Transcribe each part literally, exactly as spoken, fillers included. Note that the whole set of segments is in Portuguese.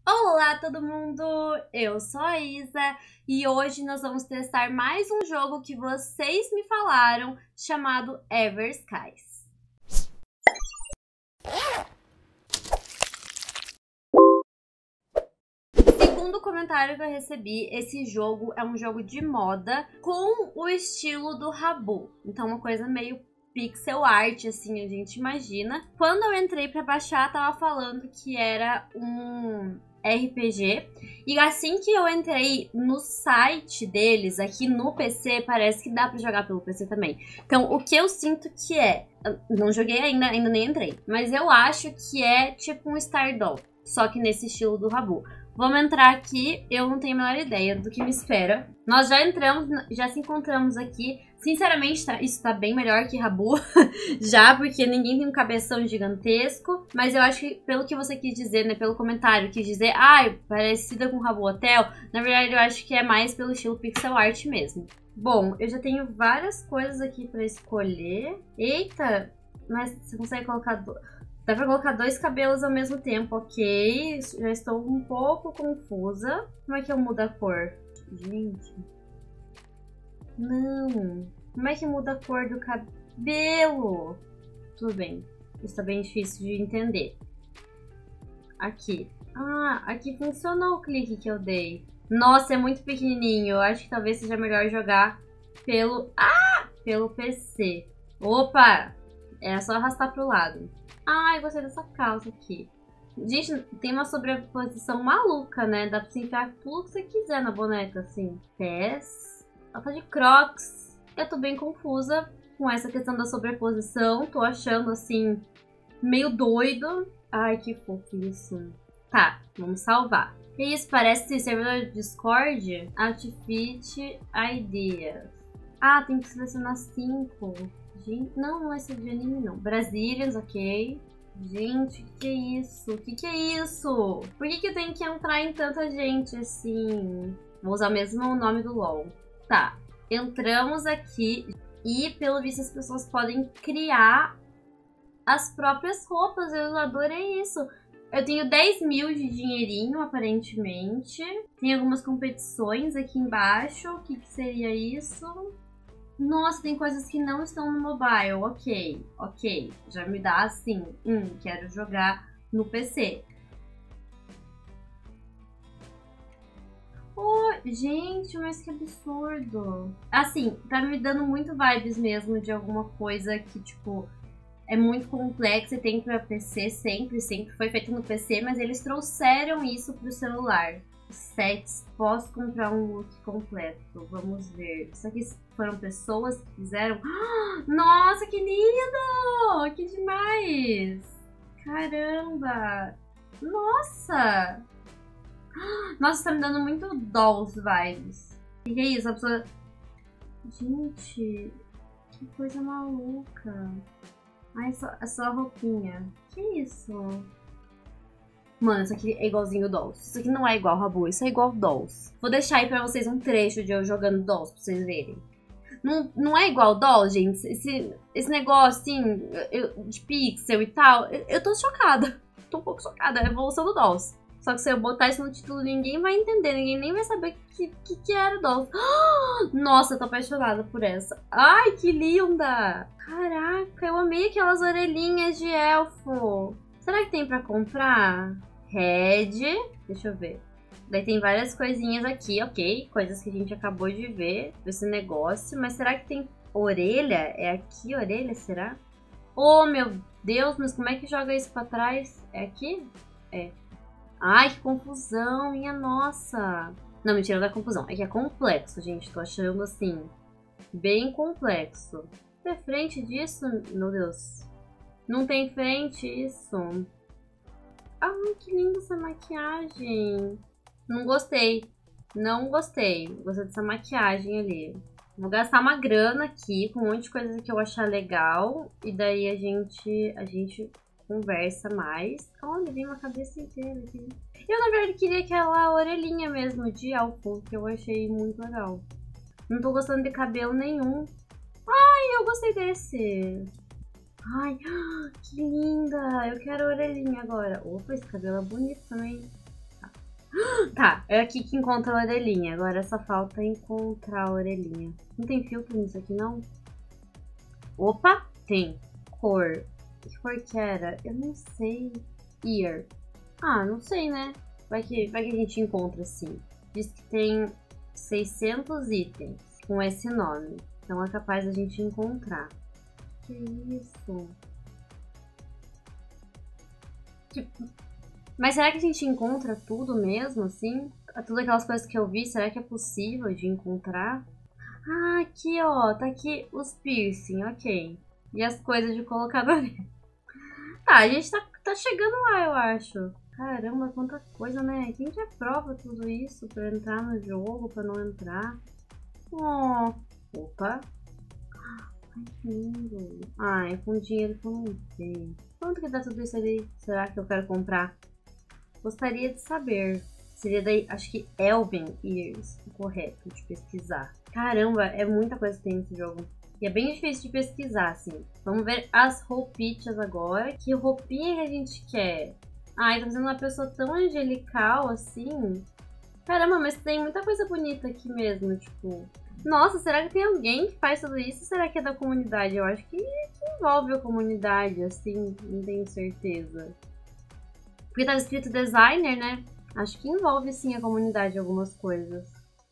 Olá todo mundo, eu sou a Isa e hoje nós vamos testar mais um jogo que vocês me falaram, chamado Everskies. Segundo o comentário que eu recebi, esse jogo é um jogo de moda com o estilo do Rabu, então uma coisa meio pixel art, assim, a gente imagina. Quando eu entrei pra baixar, tava falando que era um R P G. E assim que eu entrei no site deles, aqui no P C, parece que dá pra jogar pelo P C também. Então, o que eu sinto que é... Não joguei ainda, ainda nem entrei. Mas eu acho que é tipo um Stardoll, só que nesse estilo do Rabu. Vamos entrar aqui, eu não tenho a menor ideia do que me espera. Nós já entramos, já se encontramos aqui. Sinceramente, tá, isso tá bem melhor que Rabu, já, porque ninguém tem um cabeção gigantesco. Mas eu acho que, pelo que você quis dizer, né, pelo comentário, quis dizer, ah, parecida com Rabu Hotel. Na verdade, eu acho que é mais pelo estilo pixel art mesmo. Bom, eu já tenho várias coisas aqui pra escolher. Eita, mas você consegue colocar... Do... Dá pra colocar dois cabelos ao mesmo tempo, ok. Já estou um pouco confusa. Como é que eu mudo a cor? Gente... Não. Como é que muda a cor do cabelo? Tudo bem. Isso tá bem difícil de entender. Aqui. Ah, aqui funcionou o clique que eu dei. Nossa, é muito pequenininho. Eu acho que talvez seja melhor jogar pelo... Ah! Pelo P C. Opa! É só arrastar pro lado. Ah, eu gostei dessa calça aqui. Gente, tem uma sobreposição maluca, né? Dá pra você enfiar tudo que você quiser na boneca, assim. Pés... Ela tá de Crocs. Eu tô bem confusa com essa questão da sobreposição. Tô achando, assim, meio doido. Ai, que fofo isso. Tá, vamos salvar. Que isso? Parece servidor de Discord? Outfit Ideas. Ah, tem que selecionar cinco. Gente, não, não é esse de anime, não. Brazilians, ok. Gente, o que, que é isso? O que, que é isso? Por que, que eu tenho que entrar em tanta gente, assim? Vou usar mesmo o nome do LoL. Tá, entramos aqui e, pelo visto, as pessoas podem criar as próprias roupas. Eu adorei isso. Eu tenho dez mil de dinheirinho, aparentemente. Tem algumas competições aqui embaixo. O que, que seria isso? Nossa, tem coisas que não estão no mobile. Ok, ok. Já me dá assim, hum, quero jogar no P C. Oh, gente, mas que absurdo. Assim, tá me dando muito vibes mesmo de alguma coisa que, tipo, é muito complexa e tem pra P C sempre, sempre foi feito no P C, mas eles trouxeram isso pro celular. Sets, posso comprar um look completo, vamos ver. Isso aqui foram pessoas que fizeram... Nossa, que lindo! Que demais! Caramba! Nossa! Nossa, tá me dando muito dolls vibes. O que é isso? A pessoa... Gente, que coisa maluca. Ai, só, é só a roupinha. Que isso? Mano, isso aqui é igualzinho dolls. Isso aqui não é igual Rabu, isso é igual dolls. Vou deixar aí pra vocês um trecho de eu jogando dolls, pra vocês verem. Não, não é igual dolls, gente. Esse, esse negócio, assim, eu, de pixel e tal, eu, eu tô chocada. Tô um pouco chocada, é a evolução do dolls. Só que se eu botar isso no título, ninguém vai entender, ninguém nem vai saber o que, que, que era Dolls. Nossa, eu tô apaixonada por essa. Ai, que linda! Caraca, eu amei aquelas orelhinhas de elfo. Será que tem pra comprar? Red, deixa eu ver. Daí tem várias coisinhas aqui, ok. Coisas que a gente acabou de ver, desse negócio. Mas será que tem orelha? É aqui orelha, será? Oh, meu Deus, mas como é que joga isso pra trás? É aqui? É. Ai, que confusão, minha nossa. Não, mentira, não é confusão. É que é complexo, gente. Tô achando, assim, bem complexo. Tem frente disso? Meu Deus. Não tem frente isso. Ai, que linda essa maquiagem. Não gostei. Não gostei. Gostei dessa maquiagem ali. Vou gastar uma grana aqui com um monte de coisa que eu achar legal. E daí a gente... A gente... conversa mais. Olha, vem uma cabeça inteira aqui. Eu, na verdade, queria aquela orelhinha mesmo de elfo, que eu achei muito legal. Não tô gostando de cabelo nenhum. Ai, eu gostei desse. Ai, que linda. Eu quero orelhinha agora. Opa, esse cabelo é bonito também. Tá. Tá, é aqui que encontra a orelhinha. Agora só falta encontrar a orelhinha. Não tem filtro nisso aqui, não? Opa, tem. Cor. Que cor que era? Eu não sei. Ear. Ah, não sei, né? Vai que, vai que a gente encontra sim. Diz que tem seiscentos itens com esse nome. Então é capaz a gente encontrar. Que isso? Tipo, mas será que a gente encontra tudo mesmo, assim? Todas aquelas coisas que eu vi, será que é possível de encontrar? Ah, aqui, ó. Tá aqui os piercing, ok. E as coisas de colocar no orelha. Tá, a gente tá, tá chegando lá, eu acho. Caramba, quanta coisa, né? Quem que aprova tudo isso pra entrar no jogo, pra não entrar? Oh, opa. Ai, que lindo. Ai, com dinheiro que eu não tenho. Quanto que dá tudo isso ali? Será que eu quero comprar? Gostaria de saber. Seria daí, acho que Elven Ears, o correto de pesquisar. Caramba, é muita coisa que tem nesse jogo. E é bem difícil de pesquisar, assim. Vamos ver as roupitas agora. Que roupinha que a gente quer? Ai, tá fazendo uma pessoa tão angelical, assim. Caramba, mas tem muita coisa bonita aqui mesmo, tipo... Nossa, será que tem alguém que faz tudo isso? Ou será que é da comunidade? Eu acho que, que envolve a comunidade, assim, não tenho certeza. Porque tá escrito designer, né? Acho que envolve, sim, a comunidade algumas coisas.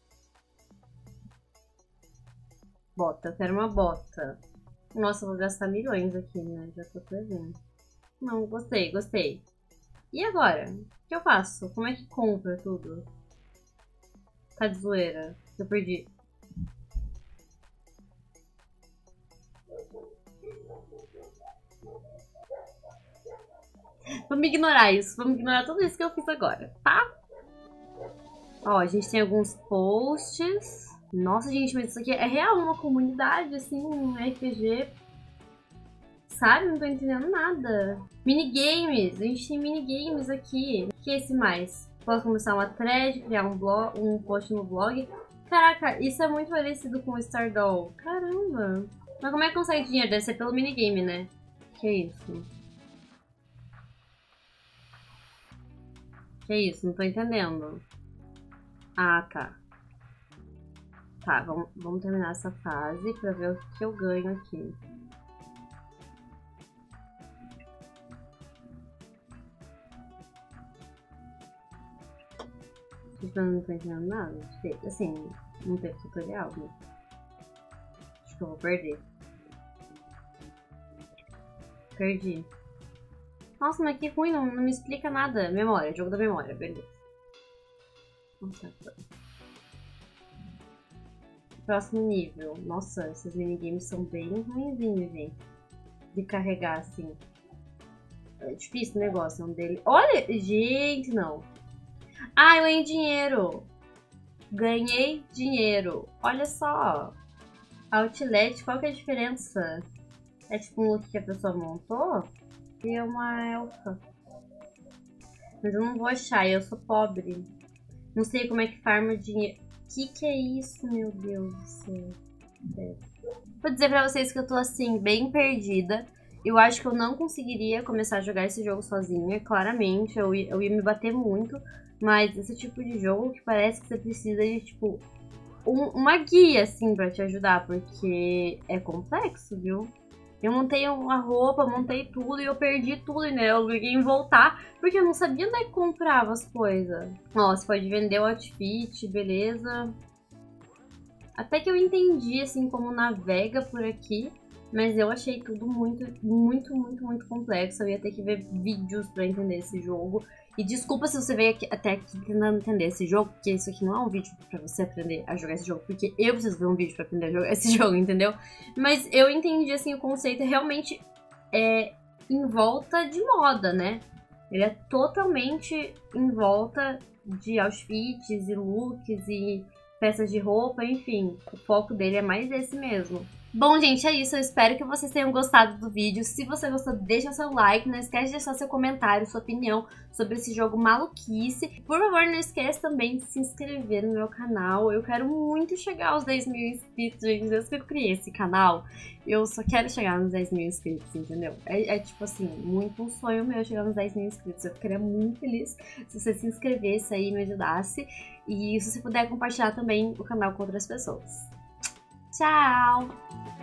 Bota, eu quero uma bota. Nossa, eu vou gastar milhões aqui, né? Já tô prevendo. Não, gostei, gostei. E agora? O que eu faço? Como é que compra tudo? Tá de zoeira. Eu perdi. Vamos ignorar isso. Vamos ignorar tudo isso que eu fiz agora, tá? Ó, a gente tem alguns posts. Nossa, gente, mas isso aqui é real, uma comunidade, assim, um R P G. Sabe? Não tô entendendo nada. Minigames. A gente tem minigames aqui. O que é esse mais? Posso começar uma thread, criar um, blog, um post no blog. Caraca, isso é muito parecido com o Stardoll. Caramba. Mas como é que consegue dinheiro? Deve ser pelo minigame, né? Que isso? Que isso? Não tô entendendo. Ah, tá. Tá, vamos, vamos terminar essa fase pra ver o que eu ganho aqui. Eu não tô entendendo nada. Assim, não teve tutorial, né? Acho que eu vou perder. Perdi. Nossa, mas que ruim, não, não me explica nada. Memória, jogo da memória, beleza. Nossa, próximo nível. Nossa, esses minigames são bem ruinzinhos, gente. De carregar, assim. É difícil o negócio, um dele. Olha, gente, não. Ah, eu ganhei dinheiro. Ganhei dinheiro. Olha só. Outlet, qual que é a diferença? É tipo um look que a pessoa montou? E é uma elfa. Mas eu não vou achar, eu sou pobre. Não sei como é que farma dinheiro. Que que é isso, meu Deus do céu? É. Vou dizer pra vocês que eu tô assim, bem perdida. Eu acho que eu não conseguiria começar a jogar esse jogo sozinha, claramente. Eu ia, eu ia me bater muito. Mas esse tipo de jogo que parece que você precisa de, tipo, um, uma guia, assim, pra te ajudar. Porque é complexo, viu? Eu montei uma roupa, montei tudo e eu perdi tudo, né? Eu liguei em voltar porque eu não sabia onde é que comprava as coisas. Ó, você pode vender o outfit, beleza. Até que eu entendi, assim, como navega por aqui. Mas eu achei tudo muito, muito, muito, muito complexo. Eu ia ter que ver vídeos pra entender esse jogo. E desculpa se você veio aqui, até aqui tentando entender esse jogo, porque isso aqui não é um vídeo pra você aprender a jogar esse jogo, porque eu preciso ver um vídeo pra aprender a jogar esse jogo, entendeu? Mas eu entendi, assim, o conceito realmente é em volta de moda, né? Ele é totalmente em volta de outfits e looks e peças de roupa, enfim. O foco dele é mais esse mesmo. Bom, gente, é isso. Eu espero que vocês tenham gostado do vídeo. Se você gostou, deixa seu like. Não esquece de deixar seu comentário, sua opinião sobre esse jogo maluquice. Por favor, não esqueça também de se inscrever no meu canal. Eu quero muito chegar aos dez mil inscritos, gente. Desde que eu criei esse canal, eu só quero chegar nos dez mil inscritos, entendeu? É, é tipo assim, muito um sonho meu chegar nos dez mil inscritos. Eu ficaria muito feliz se você se inscrevesse aí e me ajudasse. E se você puder compartilhar também o canal com outras pessoas. Tchau!